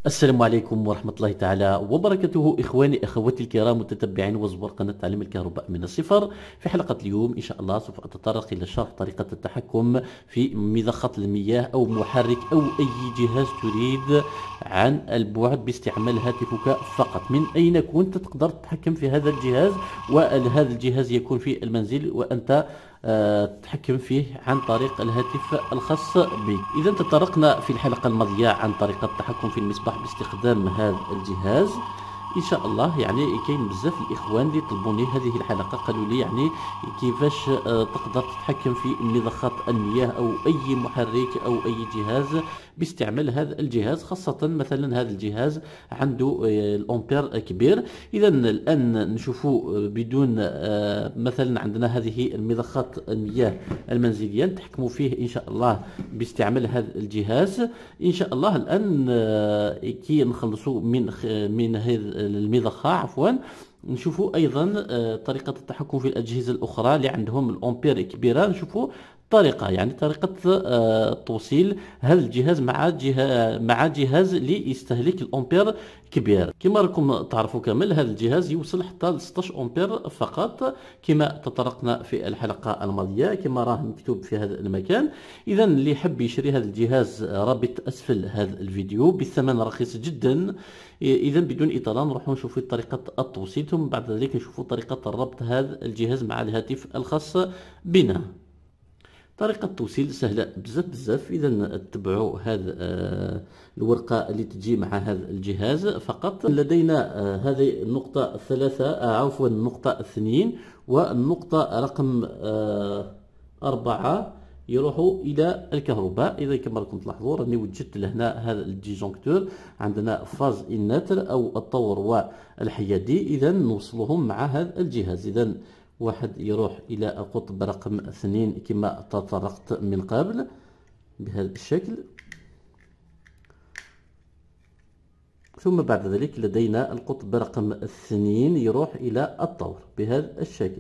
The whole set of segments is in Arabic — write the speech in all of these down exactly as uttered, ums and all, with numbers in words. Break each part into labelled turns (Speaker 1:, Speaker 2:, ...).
Speaker 1: السلام عليكم ورحمة الله تعالى وبركاته. إخواني أخواتي الكرام متتبعين وزوار قناة تعليم الكهرباء من الصفر. في حلقة اليوم إن شاء الله سوف أتطرق إلى شرح طريقة التحكم في مضخة المياه أو محرك أو أي جهاز تريد عن البعد باستعمال هاتفك فقط. من أين كنت تقدر تتحكم في هذا الجهاز، وهذا الجهاز يكون في المنزل وأنت آه، تتحكم فيه عن طريق الهاتف الخاص بك. إذا تطرقنا في الحلقة الماضية عن طريقة التحكم في المصباح باستخدام هذا الجهاز. ان شاء الله يعني كاين بزاف الاخوان اللي طلبوني هذه الحلقه، قالوا لي يعني كيفاش آه، تقدر تتحكم في مضخات المياه او اي محرك او اي جهاز باستعمال هذا الجهاز، خاصه مثلا هذا الجهاز عنده آه، الامبير كبير. اذا الان نشوفوا بدون آه، مثلا عندنا هذه المضخات المياه المنزليه نتحكموا فيه ان شاء الله باستعمال هذا الجهاز. ان شاء الله الان آه، كي نخلصوا من من هذه المضخة عفوا، نشوفوا ايضا آه، طريقة التحكم في الاجهزة الاخرى اللي عندهم الامبير كبيرة. نشوفوا طريقة يعني طريقة آه، توصيل هذا الجهاز مع جهاز مع جهاز اللي يستهلك الامبير كبير. كما راكم تعرفوا كامل هذا الجهاز يوصل حتى ل ستة عشر امبير فقط، كما تطرقنا في الحلقة الماضية كما راه مكتوب في هذا المكان. اذا اللي حب يشري هذا الجهاز رابط اسفل هذا الفيديو بثمن رخيص جدا. اذا بدون اطاله نروحوا نشوفوا طريقه التوصيل، ثم بعد ذلك نشوفوا طريقه ربط هذا الجهاز مع الهاتف الخاص بنا. طريقة التوصيل سهلة بزاف بزاف. إذا تتبعوا هذا آه، الورقة اللي تجي مع هذا الجهاز فقط. لدينا آه، هذه النقطة الثلاثة آه، عفوا النقطة اثنين والنقطة رقم آه، أربعة يروحوا إلى الكهرباء. إذا كما راكم تلاحظوا راني وجدت لهنا هذا الديجونكتور، عندنا فاز الناتر أو الطور والحيادي. إذا نوصلهم مع هذا الجهاز. إذا واحد يروح إلى القطب رقم اثنين كما تطرقت من قبل بهذا الشكل، ثم بعد ذلك لدينا القطب رقم اثنين يروح إلى الطور بهذا الشكل.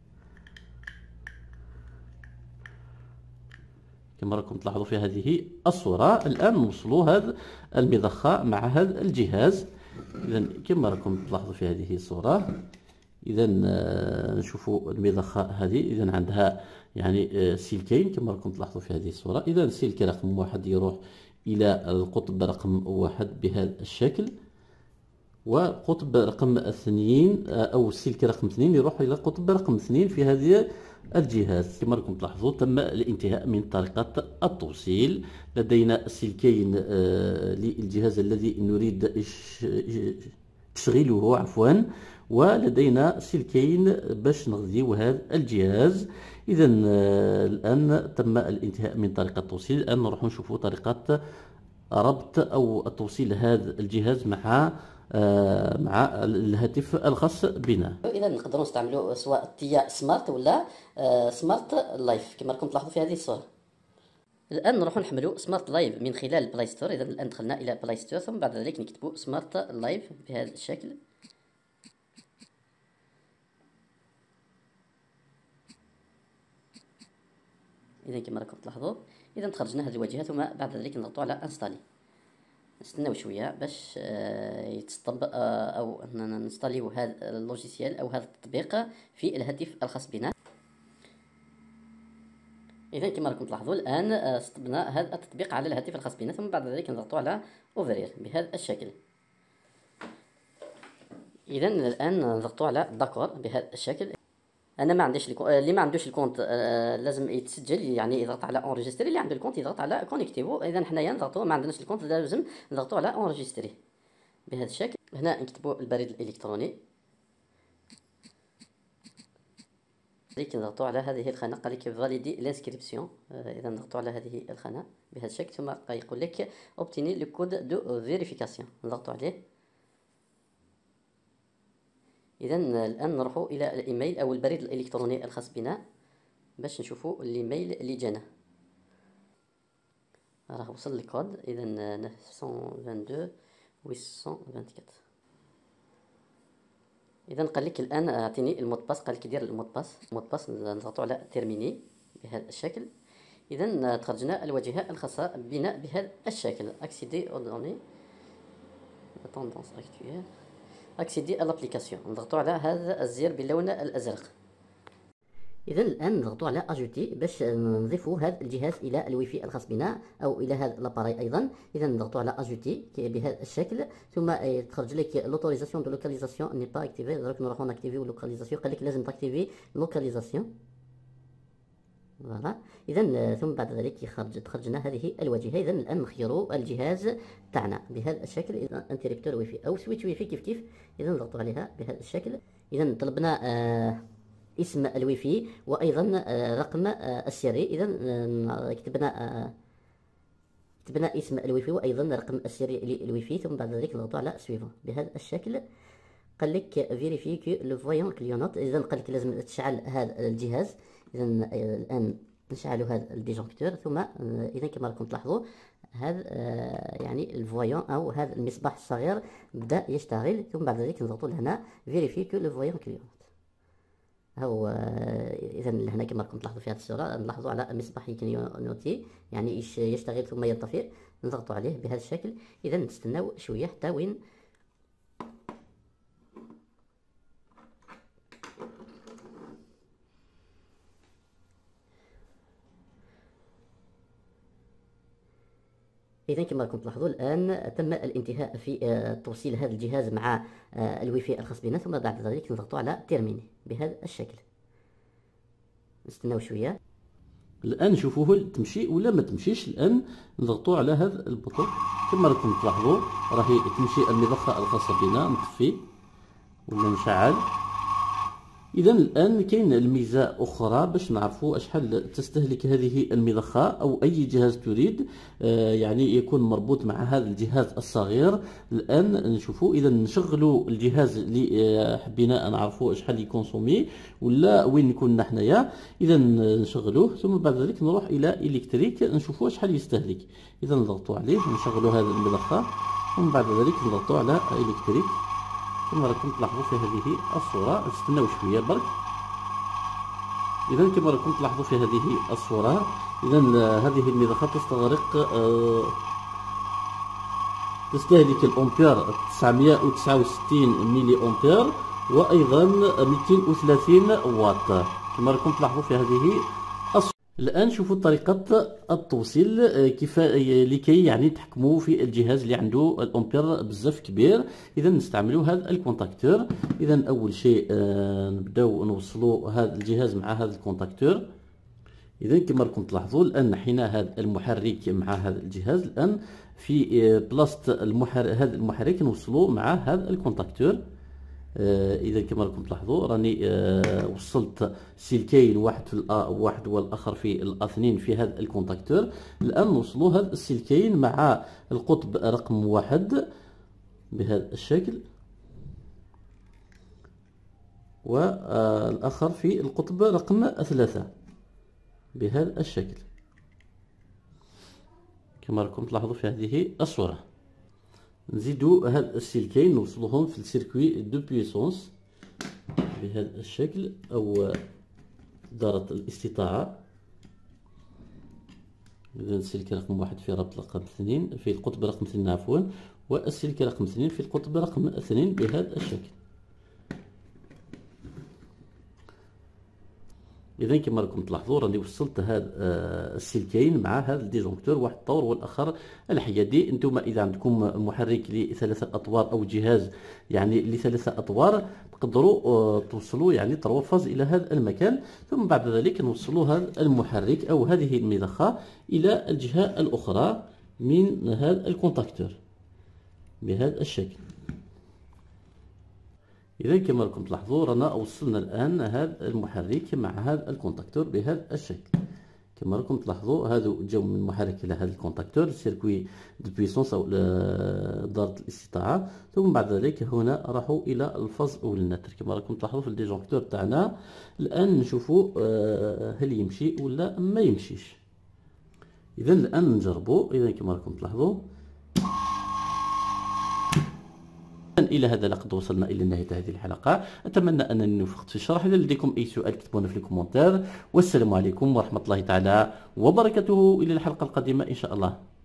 Speaker 1: كما راكم تلاحظوا في هذه الصورة. الآن نوصلوا هذا المضخة مع هذا الجهاز. إذا كما راكم تلاحظوا في هذه الصورة. إذا نشوفوا المضخة هذه، إذا عندها يعني سلكين كما راكم تلاحظوا في هذه الصورة. إذا السلك رقم واحد يروح إلى القطب رقم واحد بهذا الشكل، وقطب رقم اثنين أو السلك رقم اثنين يروح إلى القطب رقم اثنين في هذه الجهاز. كما راكم تلاحظوا تم الانتهاء من طريقة التوصيل. لدينا سلكين للجهاز الذي نريد تشغيله عفوا، ولدينا سلكين باش نغذيو هذا الجهاز. اذا الان تم الانتهاء من طريقه التوصيل. الان نروح نشوفوا طريقه ربط او توصيل هذا الجهاز مع آه، مع الهاتف الخاص بنا.
Speaker 2: اذا نقدروا نستعملوا سواء تيا سمارت ولا آه، سمارت لايف كما راكم تلاحظوا في هذه الصوره. الان نروحوا نحملوا سمارت لايف من خلال بلاي ستور. اذا الان دخلنا الى بلاي ستور، ثم بعد ذلك نكتبوا سمارت لايف بهذا الشكل. اذا كما راكم تلاحظوا اذا تخرجنا هذه الواجهه، ثم بعد ذلك نضغطوا على انستالي. نستناو شويه باش آه، يتسطب آه، او اننا نستاليو هذا اللوجيسيال او هذا التطبيق في الهاتف الخاص بنا. اذا كما راكم تلاحظوا الان آه، سطبنا هذا التطبيق على الهاتف الخاص بنا، ثم بعد ذلك نضغطوا على اوفرير بهذا الشكل. اذا الان نضغطوا على داكور بهذا الشكل. انا ما عنديش الكو... اللي ما عندوش الكونت آه لازم يتسجل، يعني يضغط على اونريجستري. اللي عنده الكونت يضغط على كونيكتيفو. اذا حنايا نضغطوا ما عندناش الكونت لازم نضغطوا على اونريجستري بهذا الشكل. هنا نكتبوا البريد الالكتروني. لكن نضغطوا على هذه الخانه قال لك فاليدي لانسكريبسيون. آه اذا نضغطوا على هذه الخانه بهذا الشكل، ثم يقول لك اوبتيني لو كود دو فيريفيكاسيون، نضغطوا عليه. اذا الان نروحوا الى الايميل او البريد الالكتروني الخاص بنا باش نشوفوا الايميل اللي جانا. راه وصل الكود. اذا تسعمائة واثنين وعشرين ثمانمائة وأربعة وعشرين. اذا قال لك الان اعطيني المود باس، قال لك دير المود باس. المود باس نضغطوا على تيرميني بهذا الشكل. اذا تخرجنا الواجهه الخاصه بنا بهذا الشكل. اكسيدي او دوني. لا توندونس اكتويل اكسيدي الابليكاسيون، نضغطوا على هذا الزر باللون الازرق. اذا الان نضغطوا على اجوتي باش نضيفوا هذا الجهاز الى الواي فاي الخاص بنا او الى هذا لاباري ايضا. اذا نضغطوا على اجوتي بهذا الشكل، ثم تخرج لك لوتوريزاسيون دو لوكاليزاسيون ني با اكتيفي. درك نروحوا ناكتيفيو لوكاليزاسيون، قال لك لازم تاكتيفي لوكاليزاسيون. فوالا. اذا ثم بعد ذلك يخرج تخرجنا هذه الواجهه. اذا الان نخيروا الجهاز تاعنا بهذا الشكل، اذا انتريبتور واي فاي او سويتش واي فاي كيف كيف. اذا نضغطوا عليها بهذا الشكل. اذا طلبنا آه اسم الواي فاي وايضا آه رقم آه السري. اذا آه كتبنا آه كتبنا اسم الواي فاي وايضا رقم السري للواي فاي، ثم بعد ذلك نضغطوا على سويفون بهذا الشكل. قال لك فيريفي كو لو فويون كليونوت. اذا قال لك لازم تشعل هذا الجهاز. اذا الان نشعل هذا الديجونكتور، ثم اذا كما راكم تلاحظوا هذا يعني الفويون او هذا المصباح الصغير بدا يشتغل. ثم بعد ذلك نضغطوا لهنا فيريفي كو لو فويون كليونوت. هو اذا هنا كما راكم تلاحظوا في هذه الصوره نلاحظوا على المصباح يكليونوتي يعني يشتغل ثم ينطفئ. نضغطوا عليه بهذا الشكل. اذا نستناو شويه حتى وين إذا كما راكم تلاحظوا الآن تم الانتهاء في توصيل هذا الجهاز مع الواي فاي الخاص بنا، ثم بعد ذلك نضغطوا على تيرميني بهذا الشكل. نستناو شوية.
Speaker 1: الآن نشوفوه تمشي ولا ما تمشيش. الآن نضغطوا على هذا البطون كما راكم تلاحظوا راهي تمشي المضخة الخاصة بنا، نطفي ولا نشعل. إذا الآن كاين الميزة أخرى باش نعرفوا أشحال تستهلك هذه المضخة أو أي جهاز تريد آه يعني يكون مربوط مع هذا الجهاز الصغير. الآن نشوفوا إذا نشغلوا الجهاز اللي آه حبينا نعرفوا أشحال يكونسومي ولا وين نكون حنايا. إذا نشغلوه ثم بعد ذلك نروح إلى إلكتريك نشوفوا أشحال يستهلك. إذا نضغطوا عليه ونشغلوا هذه المضخة، ومن بعد ذلك نضغطوا على إلكتريك كما راكم تلاحظوا في هذه الصورة. نستناو شوية برك. إذا كما راكم تلاحظوا في هذه الصورة إذا هذه المضخة تستغرق آه تستهلك الأمبير تسعمائة وتسعة وستين ميلي أمبير وأيضا مئتين وثلاثين واط كما راكم تلاحظوا في هذه الصورة. الآن شوفوا طريقة التوصيل كيف لكي يعني تحكموا في الجهاز اللي عنده الأمبير بزاف كبير. إذا نستعملوا هذا الكونتاكتور. إذا أول شيء آه نبداو نوصلوا هذا الجهاز مع هذا الكونتاكتور. إذا كما راكم تلاحظوا الآن نحينا هذا المحرك مع هذا الجهاز. الآن في آه بلاصة المحرك هذا المحرك نوصلوا مع هذا الكونتاكتور. آه اذا كما راكم تلاحظوا راني آه وصلت سلكين، واحد في الا واحد والاخر في الاثنين في هذا الكونتاكتور. الان نوصلوا هذا السلكين مع القطب رقم واحد بهذا الشكل، والاخر في القطب رقم ثلاثة بهذا الشكل كما راكم تلاحظوا في هذه الصورة. نزيدوا هاد السلكين نوصلوهم في السيركوي دو بويسونس بهذا الشكل او دارة الاستطاعة. إذا السلك رقم واحد في ربط رقم اثنين في القطب رقم اثنين عفوا، والسلك رقم اثنين في القطب رقم اثنين بهذا الشكل. إذا كما راكم تلاحظوا راني وصلت هاد السلكين مع هذا الديجونكتور، واحد طور والاخر الحيادي. انتم اذا عندكم محرك لثلاثه اطوار او جهاز يعني لثلاثه اطوار تقدروا توصلوا يعني تروا فاز الى هذا المكان، ثم بعد ذلك نوصلوا هذا المحرك او هذه المضخه الى الجهه الاخرى من هذا الكونتاكتور بهذا الشكل. إذا كما راكم تلاحظوا رانا وصلنا الآن هذا المحرك مع هذا الكونتاكتور بهذا الشكل. كما راكم تلاحظوا هذا جاو من المحرك إلى هذا الكونتاكتور سيركوي دو بويسونس أو دارة الاستطاعة، ثم بعد ذلك هنا راحوا إلى الفاز أو النتر. كما راكم تلاحظوا في الديجونكتور تاعنا الآن نشوفوا هل يمشي ولا ما يمشيش. إذا الآن نجربوا. إذا كما راكم تلاحظوا إلى هذا لقد وصلنا إلى نهاية هذه الحلقة. أتمنى أنني وفقت في الشرح. إذا لديكم أي سؤال كتبونا في الكومنتار، والسلام عليكم ورحمة الله تعالى وبركاته. إلى الحلقة القادمة إن شاء الله.